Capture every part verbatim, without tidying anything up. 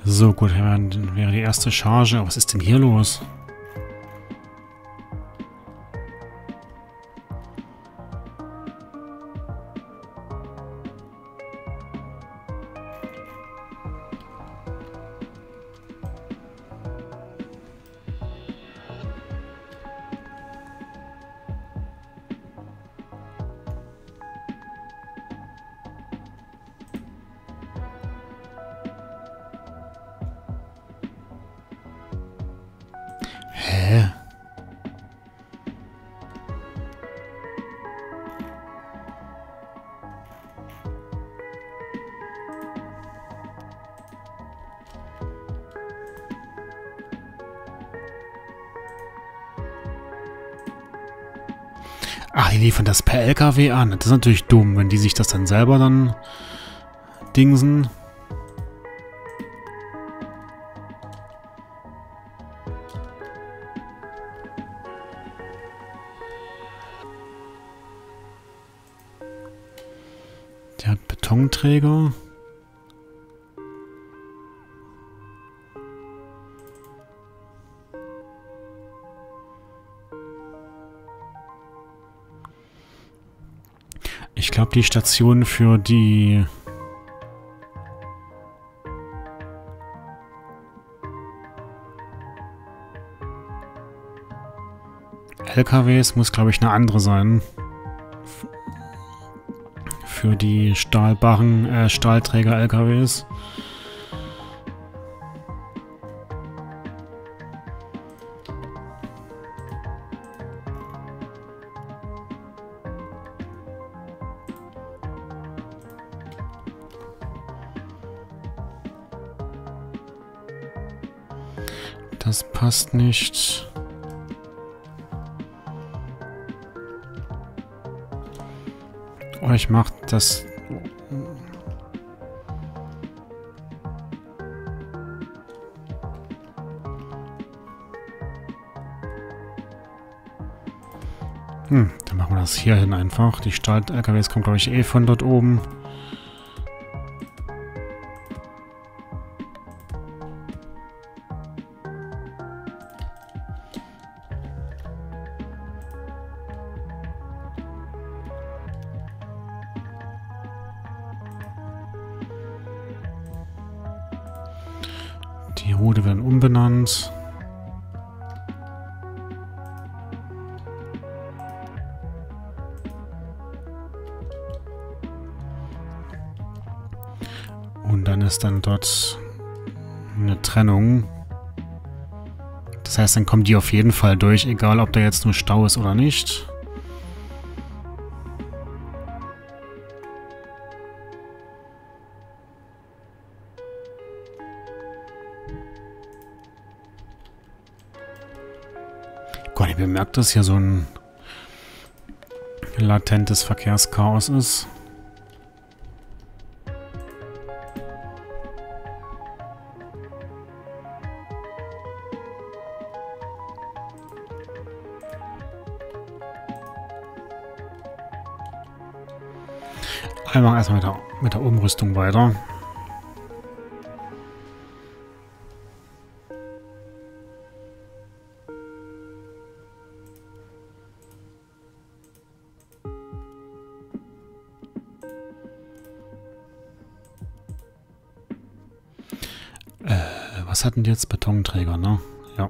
So, gut, dann wäre die erste Charge. Aber was ist denn hier los? Hä? Ach, die liefern das per L K W an. Das ist natürlich dumm, wenn die sich das dann selber dann dingsen. Der hat Betonträger. Ich glaube, die Station für die L K Ws muss, glaube ich, eine andere sein. Für die Stahlbarren, äh, Stahlträger-L K Ws. Das passt nicht. Oh, ich mach das. Hm, dann machen wir das hier hin einfach. Die Stahl-L K Ws kommen, glaube ich, eh von dort oben. Die Route werden umbenannt. Und dann ist dann dort eine Trennung. Das heißt, dann kommen die auf jeden Fall durch, egal ob da jetzt nur Stau ist oder nicht. Gott, ich bemerke, dass hier so ein latentes Verkehrschaos ist. Wir machen erstmal mit der, mit der Umrüstung weiter. Äh, was hatten die jetzt? Betonträger, ne? Ja.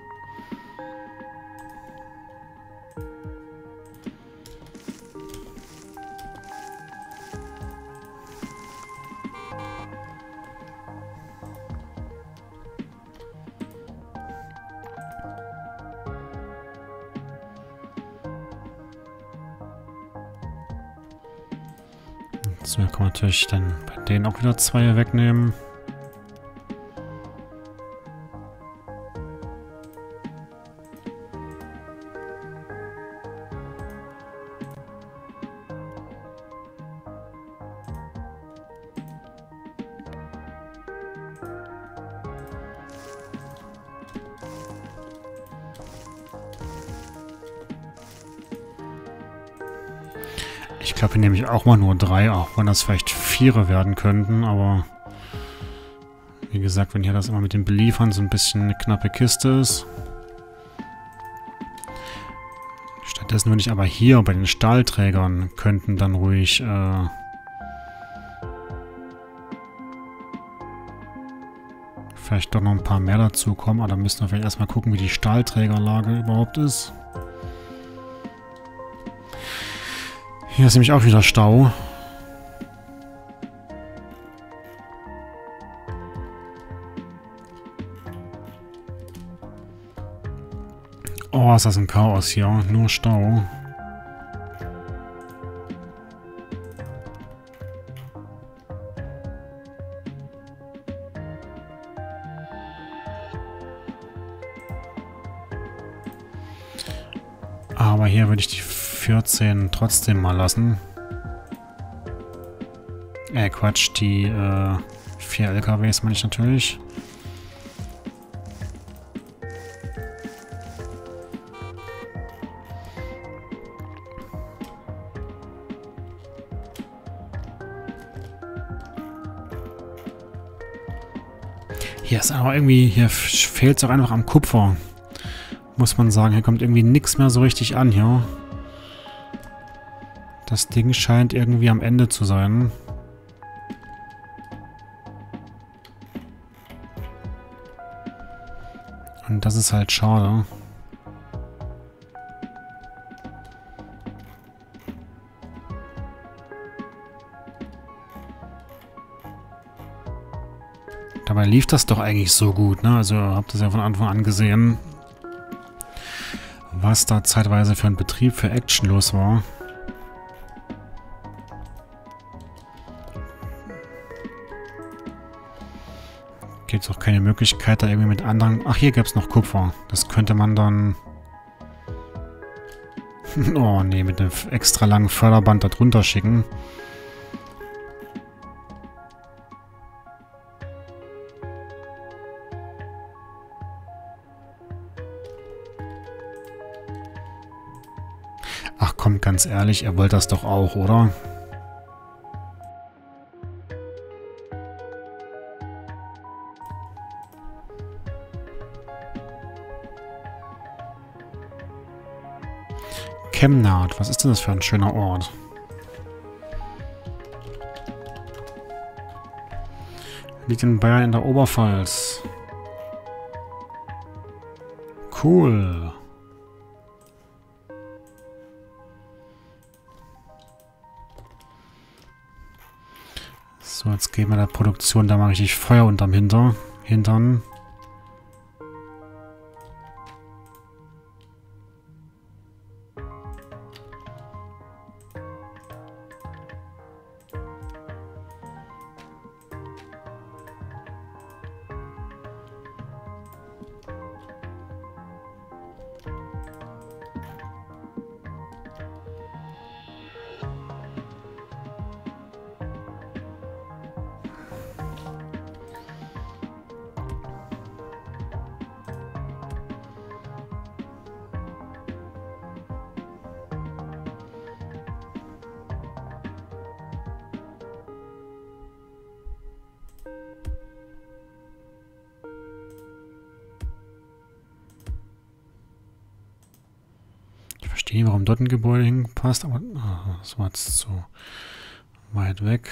So, kann man natürlich dann bei denen auch wieder zwei wegnehmen. Ich glaube, hier nehme ich auch mal nur drei, auch wenn das vielleicht viere werden könnten, aber Wie gesagt, wenn hier das immer mit dem Beliefern so ein bisschen eine knappe Kiste ist. Stattdessen würde ich aber hier bei den Stahlträgern könnten dann ruhig äh, vielleicht doch noch ein paar mehr dazu kommen. Aber da müssen wir vielleicht erstmal gucken, wie die Stahlträgerlage überhaupt ist. Hier ist nämlich auch wieder Stau. Oh, ist das ein Chaos hier. Nur Stau. Aber hier würde ich die vierzehn trotzdem mal lassen. Äh, Quatsch, die äh, vier L K Ws meine ich natürlich. Hier ist aber irgendwie, hier fehlt es auch einfach am Kupfer. Muss man sagen, hier kommt irgendwie nichts mehr so richtig an hier. Das Ding scheint irgendwie am Ende zu sein. Und das ist halt schade. Dabei lief das doch eigentlich so gut, ne? Also habt ihr ja von Anfang an gesehen, was da zeitweise für ein Betrieb für Action los war. Gibt es auch keine Möglichkeit, da irgendwie mit anderen... Ach, hier gäbe es noch Kupfer. Das könnte man dann... Oh, nee, mit einem extra langen Förderband da drunter schicken. Ach komm, ganz ehrlich, ihr wollt das doch auch, oder? Chemnat, was ist denn das für ein schöner Ort? Liegt in Bayern in der Oberpfalz. Cool. So, jetzt gehen wir der Produktion da mal richtig Feuer unterm Hinter, Hintern. Ich verstehe, warum dort ein Gebäude hingepasst, aber oh, das war jetzt zu weit weg.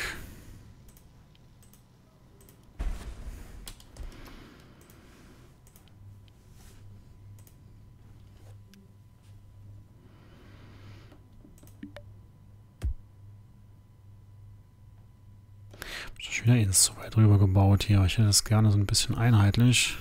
Ich habe schon wieder eins zu weit rüber gebaut hier. Ich hätte das gerne so ein bisschen einheitlich.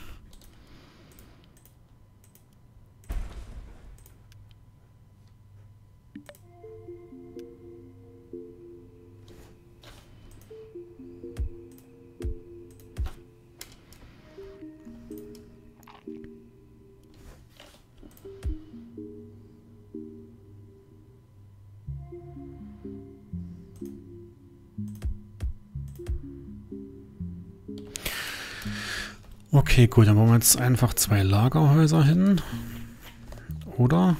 Okay, gut, dann bauen wir jetzt einfach zwei Lagerhäuser hin. Oder?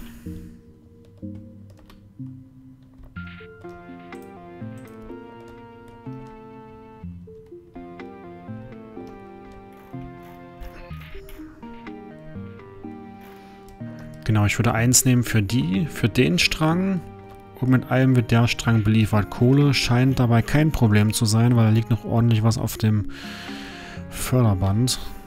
Genau, ich würde eins nehmen für die, für den Strang. Und mit allem wird der Strang beliefert. Kohle scheint dabei kein Problem zu sein, weil da liegt noch ordentlich was auf dem Förderband.